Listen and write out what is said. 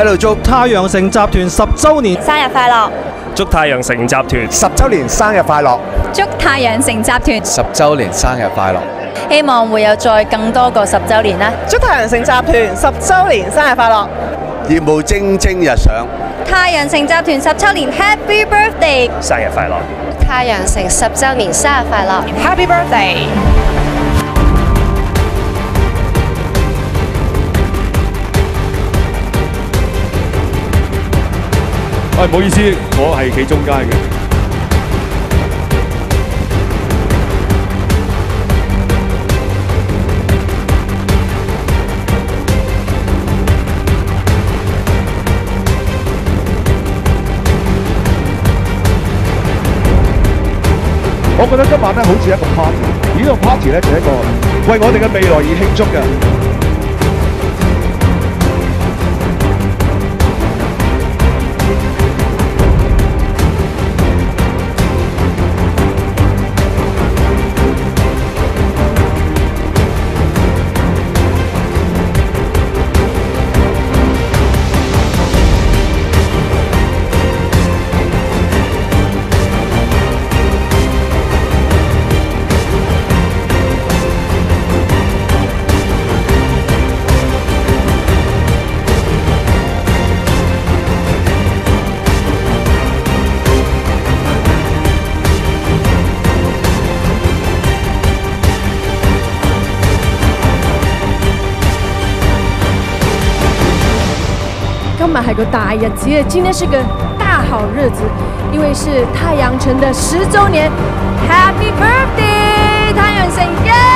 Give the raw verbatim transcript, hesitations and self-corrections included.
喺度祝太陽城集團十週年生日快樂！ 祝太陽城集團十週年生日快樂！ 祝太陽城集團十週年生日快樂！ 希望會有再更多個十週年啦！ 祝太陽城集團十週年生日快樂！ 業務蒸蒸日上！ 太陽城集團十週年 Happy Birthday！ 生日快樂！ 太陽城十週年生日快樂 Happy Birthday！ 喂，唔好意思，我係企中間嘅。我覺得今晚咧好似一個 party， 而呢個 party 咧就係一個為我哋嘅未來而慶祝嘅。 今日係個大日子，今天是個大好日子，因為是太陽城的十週年 ，Happy Birthday， 太陽城耶！